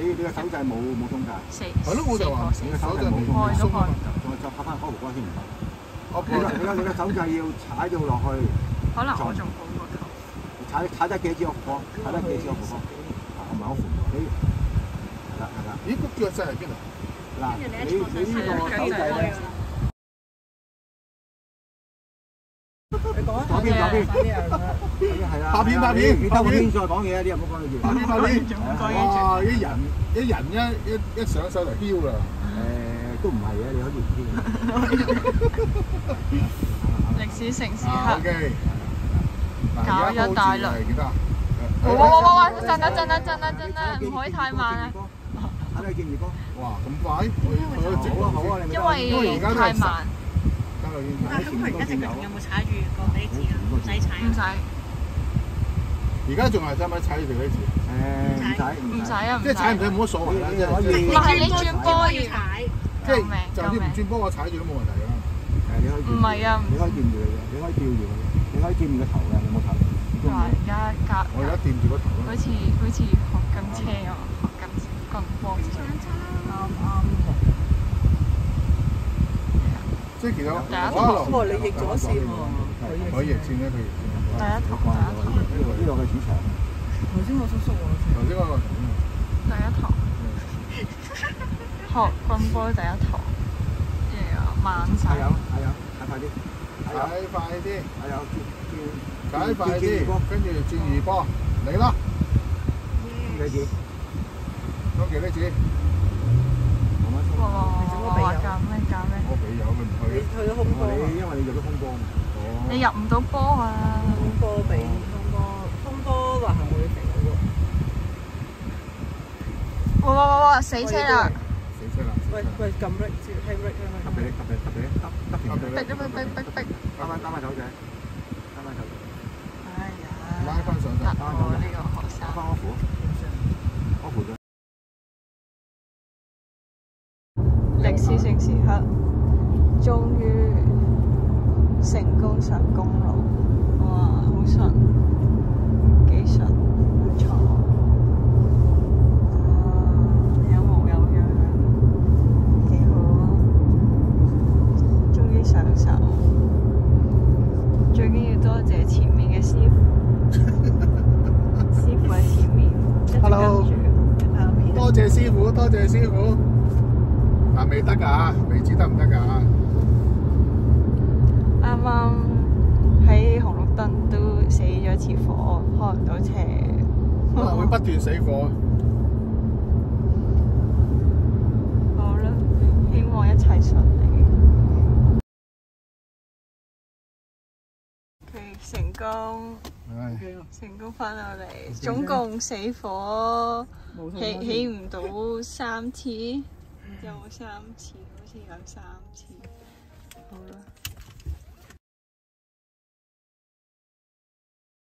你個手掣冇中介。 係咯，我就話你個手掣冇中介， 鬆啊嘛。 再拍翻開胡瓜先唔得。你個手掣要踩到落去。 可能我仲好過頭。 踩得幾支胡瓜？踩得幾支胡瓜？唔係好扶你。係啦。 咦？個腳掣喺邊度？ 嗱，你呢個手掣咧。左邊，係啦。 拍片， 你兜個邊再講嘢啊！啲人唔好講你住。 拍片。哇！啲人一上手就囂啦。 都唔係嘅，你可以唔囂。 歷史城時刻。 OK。 搞一大輪。哇！震啦！唔可以太慢啊！ 睇你見唔見光？ 哇！咁快？ 好啊！ 因為太慢。 但係咁佢而家直情有冇踩住個地字啊？唔使踩。 唔使。 而家仲係使唔使踩住條地字？ 唔使啊！ 即係踩唔使冇乜所謂啦，即係可以。 唔係你轉波要踩。 即係就算唔轉波，我踩住都冇問題㗎。 你可以。唔係啊！你可以掂住佢嘅，你可以吊住佢，你可以掂住個頭嘅，有冇頭？ 而家我而家掂住個頭咯。 好似學緊車啊，學緊棍波車。啱。 即係其實哇！你逆咗線喎， 可以逆線咧，佢逆線。 第一堂。 呢度嘅主場。 頭先我叔叔喎。 頭先嗰個。 第一堂。學棍波第一堂。慢晒。 係有，踩快啲。 踩快啲，跟住轉二波，嚟啦！ 幾字？ 多幾多字？ 哇！教咩？ 我俾有佢唔去。 你去咗空波啊？ 因為你入咗空波嘛。 你入唔到波啊！ 空波俾空波話係我哋肥佬喎。 哇！死車啦！ 喂，撳 brake 先，係 brake 啊嘛。 逼！ 打埋手仔。 哎呀！ 拉翻上嚟。 我呢個學生。 翻我扶咗。 歷史性時刻，終於成功上公路，哇！好順，幾順，唔錯。有模有樣，幾好啊！終於上手，最緊要多謝前面嘅師傅，師傅喺前面，一直跟住後面。 多謝師傅。但未得㗎，未知得唔得㗎？ 啱啱喺紅綠燈都死咗次火，開唔到車。 可能會不斷死火。 好啦，希望一切順利。成功，成功返到嚟，總共死火，起唔到3次。有冇3次？好似有3次。好啦。